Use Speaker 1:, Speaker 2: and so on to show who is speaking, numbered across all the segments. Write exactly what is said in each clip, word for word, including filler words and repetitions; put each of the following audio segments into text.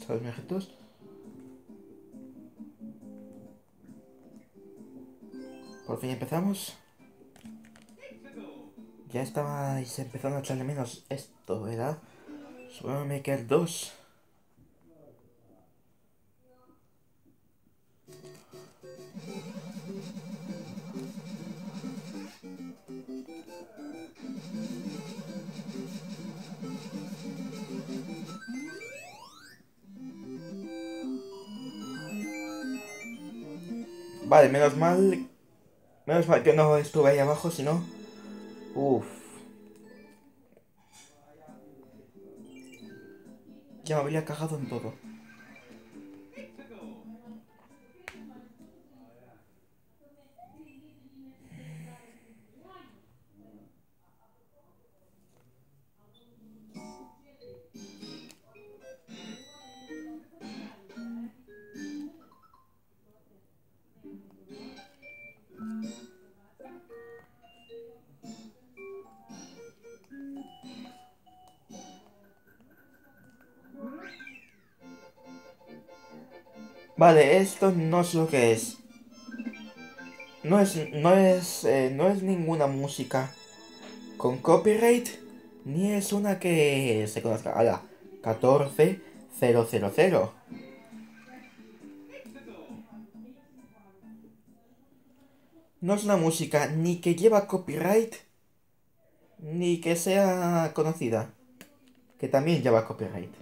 Speaker 1: ¿Sabes, mis objetos? Por fin empezamos. Ya estabais empezando a echarle menos esto, ¿verdad? Solo me quedan dos. Vale, menos mal. Menos mal que no estuve ahí abajo, si no. Uff. Ya me habría cagado en todo. Vale, esto no es lo que es. No es, no es, eh, no es ninguna música con copyright, ni es una que se conozca. Ahora, catorce mil. No es una música ni que lleva copyright, ni que sea conocida, que también lleva copyright.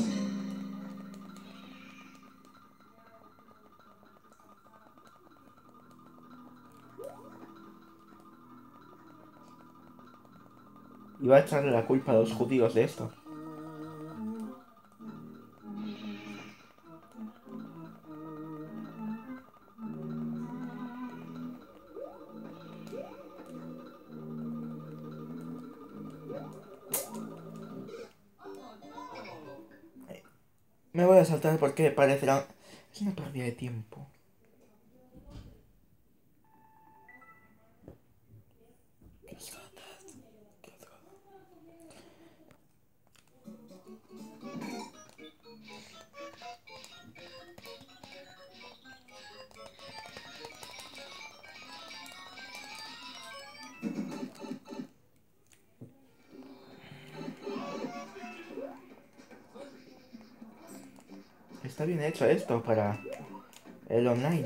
Speaker 1: Y va a echarle la culpa a los judíos de esto. Me voy a saltar porque parecerá... Es una pérdida de tiempo. Está bien hecho esto para el online.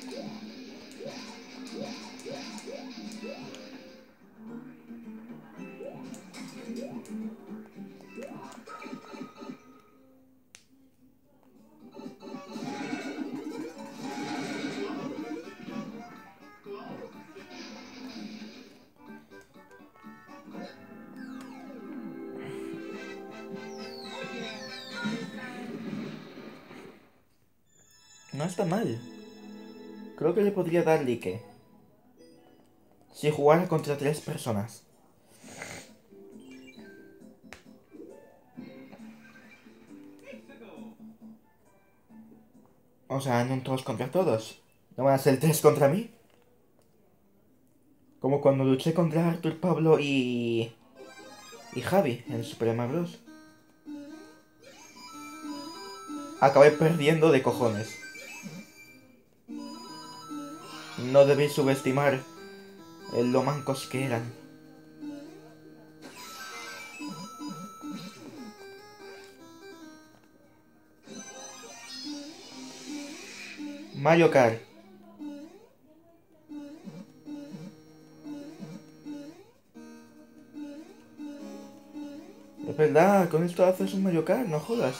Speaker 1: No está mal. Creo que le podría dar like si jugara contra tres personas. O sea, no un todos contra todos. ¿No van a ser tres contra mí? Como cuando luché contra Arthur, Pablo y... y Javi en Super Mario Bros. Acabé perdiendo de cojones. No debéis subestimar lo mancos que eran. Mario Kart. Es verdad, con esto haces un Mario Kart, no jodas.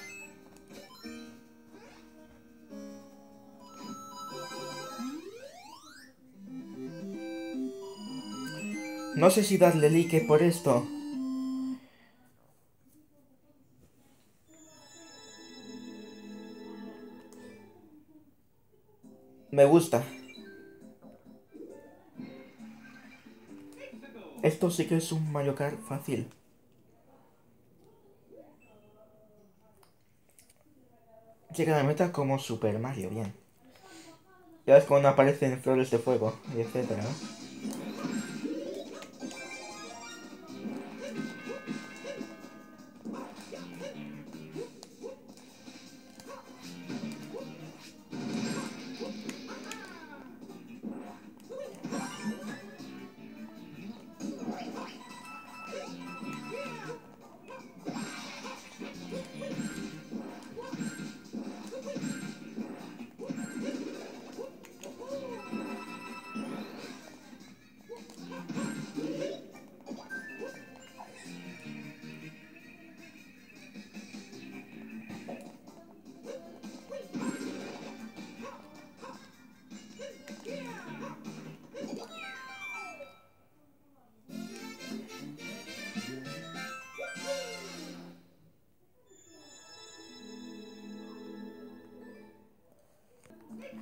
Speaker 1: No sé si darle like por esto. Me gusta. Esto sí que es un Mario Kart fácil. Llega a la meta como Super Mario, bien. Ya ves cuando aparecen flores de fuego, y etcétera, ¿no?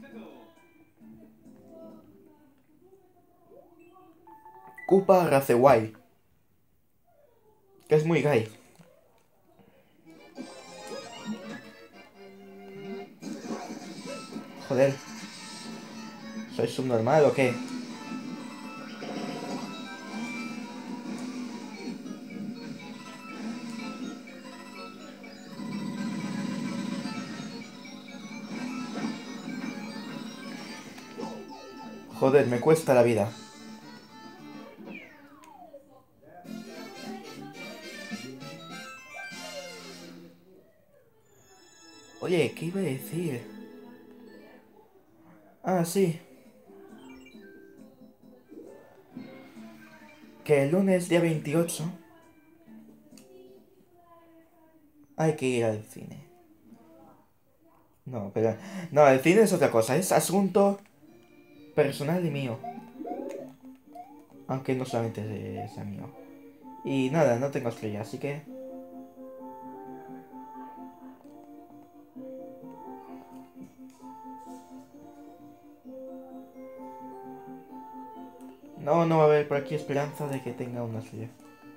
Speaker 1: Koopa Razewai, que es muy gay. Joder. ¿Soy subnormal o qué? Joder, me cuesta la vida. Oye, ¿qué iba a decir? Ah, sí. Que el lunes día veintiocho hay que ir al cine. No, pero... No, el cine es otra cosa. Es asunto personal y mío. Aunque no solamente sea mío. Y nada, no tengo estrella, así que... No, no va a haber por aquí esperanza de que tenga una estrella.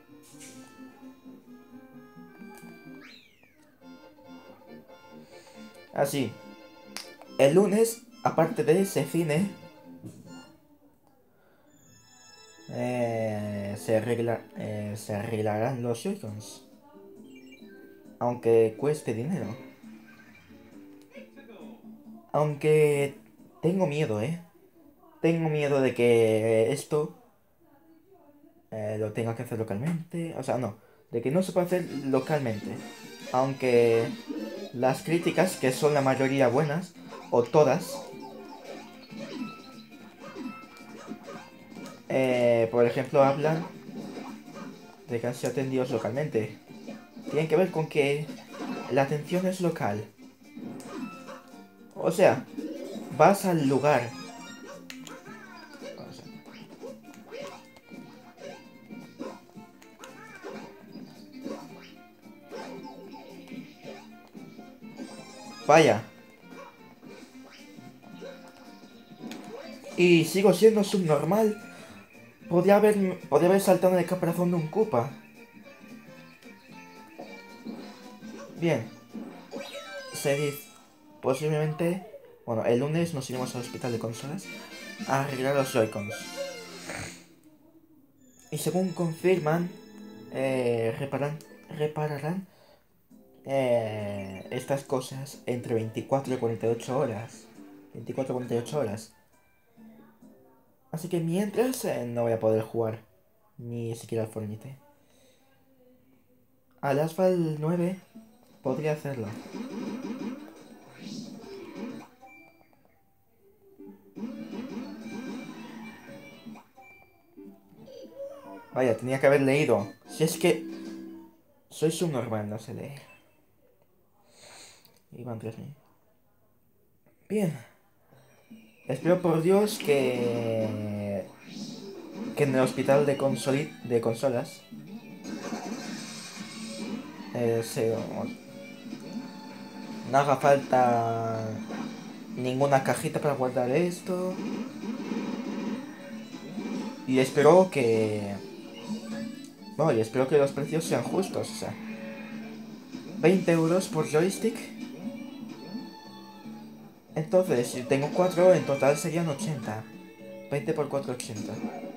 Speaker 1: Así. El lunes, aparte de ese cine... Eh, se, arregla, eh, se arreglarán los Joy-Cons. Aunque cueste dinero. Aunque tengo miedo, ¿eh? Tengo miedo de que esto eh, lo tenga que hacer localmente. O sea, no. De que no se puede hacer localmente. Aunque las críticas, que son la mayoría buenas, o todas, eh, por ejemplo, hablan de que han sido atendidos localmente. Tienen que ver con que la atención es local. O sea, vas al lugar. O sea, vaya. Y sigo siendo subnormal. Podría haber, podría haber saltado en el caparazón de un Koopa. Bien. Se dice, posiblemente... Bueno, el lunes nos iremos al hospital de consolas a arreglar los Joy-Cons. Y según confirman, eh, reparan, repararán eh, estas cosas entre veinticuatro y cuarenta y ocho horas. veinticuatro y cuarenta y ocho horas. Así que mientras eh, no voy a poder jugar. Ni siquiera al Fortnite. Al Asphalt nueve podría hacerlo. Vaya, tenía que haber leído. Si es que... Soy subnormal, no sé leer. Iban tres mil. Bien. Espero por Dios que... Que en el hospital de, consoli... de consolas... Eh, se... No haga falta... Ninguna cajita para guardar esto. Y espero que... Bueno, y espero que los precios sean justos, o sea... veinte euros por joystick. Entonces, si tengo cuatro, en total serían ochenta. veinte por cuatro, ochenta.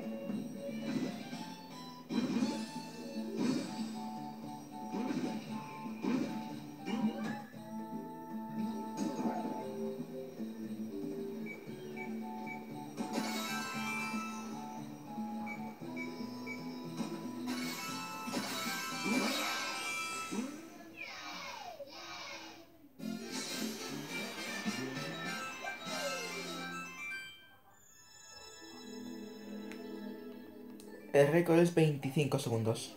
Speaker 1: El récord es veinticinco segundos.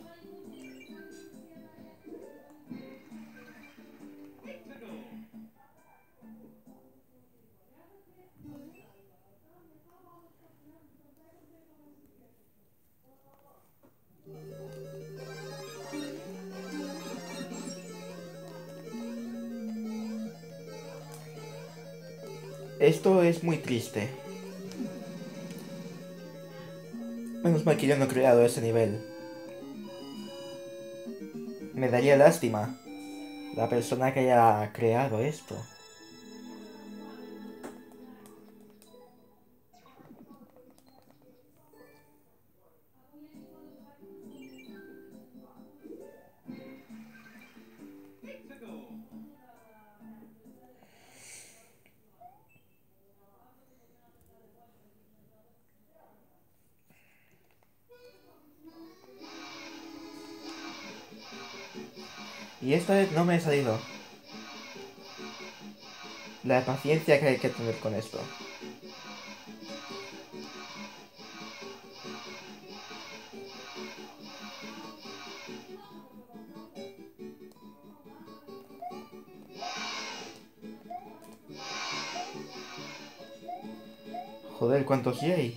Speaker 1: Esto es muy triste. Menos mal que yo no he creado ese nivel. Me daría lástima la persona que haya creado esto. Y esta vez no me he salido. La paciencia que hay que tener con esto. Joder, ¿cuántos hay?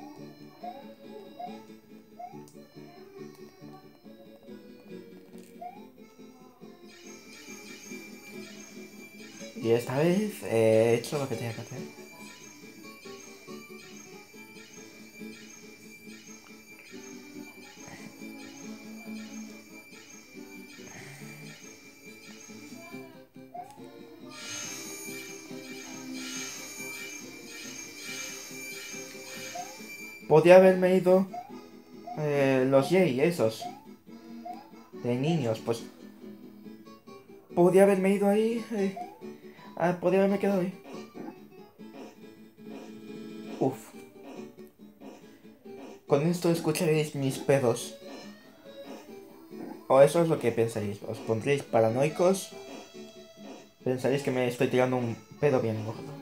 Speaker 1: Y esta vez he hecho lo que tenía que hacer. Podía haberme ido eh, los Yay, esos. De niños, pues. Podía haberme ido ahí. Eh, ah, podía haberme quedado ahí. Uf. Con esto escucharéis mis pedos. O eso es lo que pensaréis. Os pondréis paranoicos. Pensaréis que me estoy tirando un pedo bien gordo.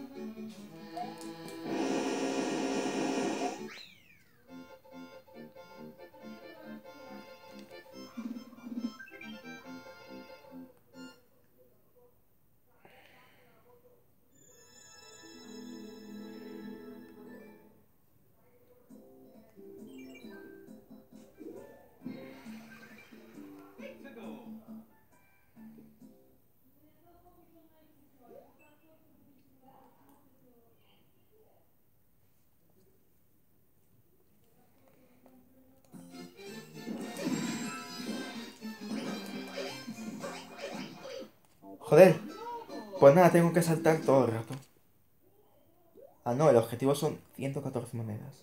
Speaker 1: Joder. Pues nada, tengo que saltar todo el rato. Ah, no, el objetivo son ciento catorce monedas.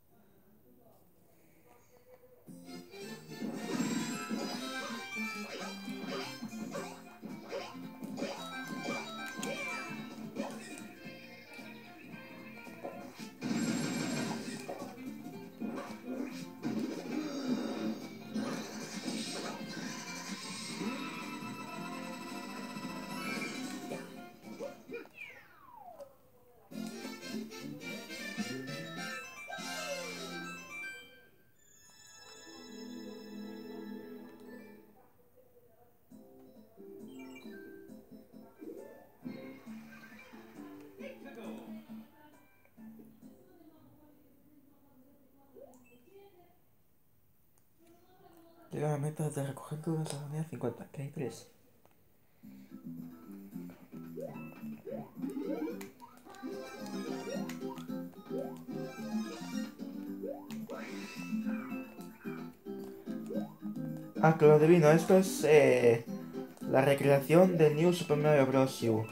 Speaker 1: Llega la meta de recoger todas las monedas cincuenta, que hay tres. Ah, que lo adivino, esto es eh, la recreación de New Super Mario Bros. U.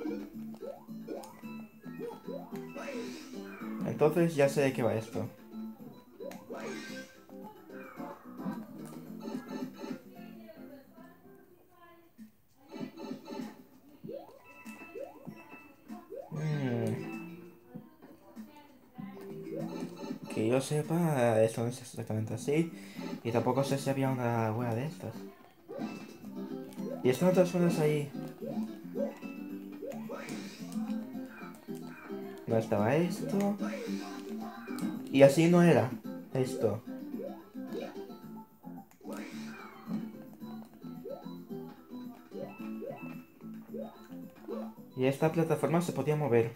Speaker 1: Entonces ya sé de qué va esto. Mm, que yo sepa, esto no es exactamente así. Y tampoco sé si había una wea de estas. Y están otras zonas ahí. No estaba esto. Y así no era esto. Y esta plataforma se podía mover.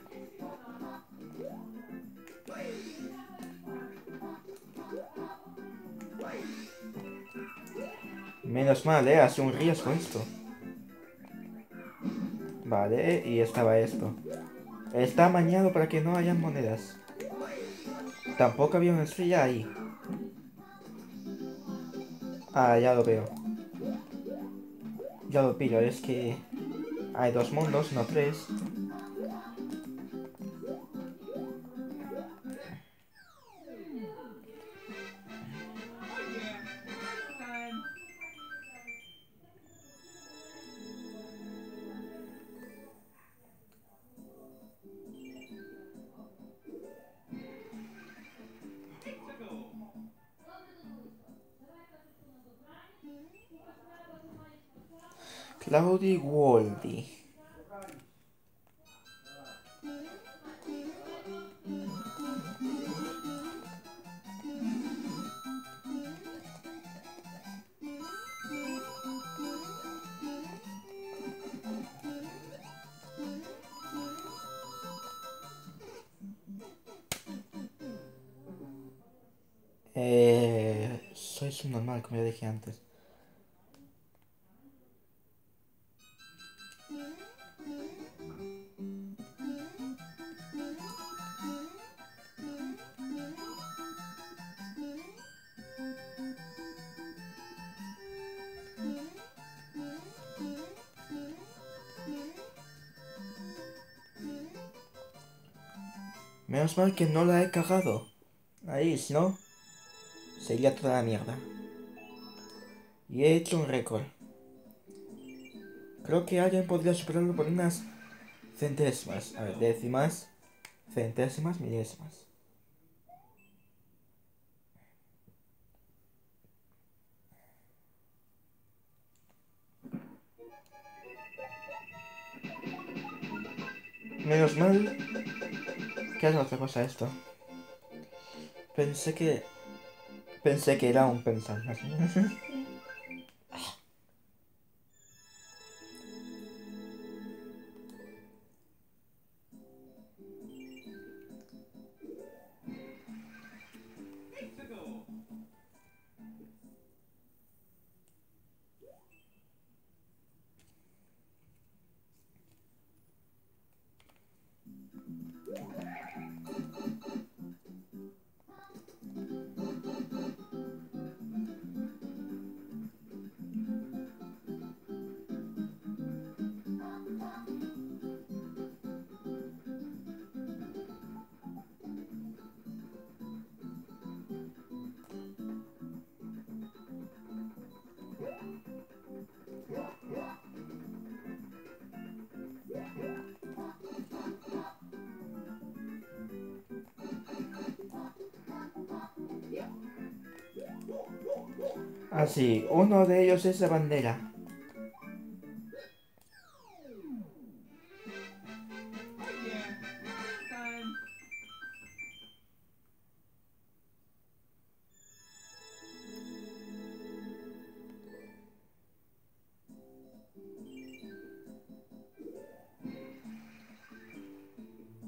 Speaker 1: Menos mal, eh, hace un riesgo esto. Vale, y estaba esto. Está amañado para que no haya monedas. Tampoco había una estrella ahí. Ah, ya lo veo. Ya lo pillo, es que hay dos mundos, no tres. Cloudy Woldy. Eh, soy subnormal, como ya dije antes. Menos mal que no la he cagado. Ahí, si no, sería toda la mierda. Y he hecho un récord. Creo que alguien podría superarlo por unas centésimas. A ver, décimas, centésimas, milésimas. Menos mal que es otra cosa esto. Pensé que... Pensé que era un pensar. Así, uno de ellos es la bandera.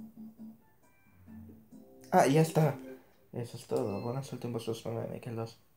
Speaker 1: Ah, ya está. Eso es todo. Buena suerte en vuestros problemas,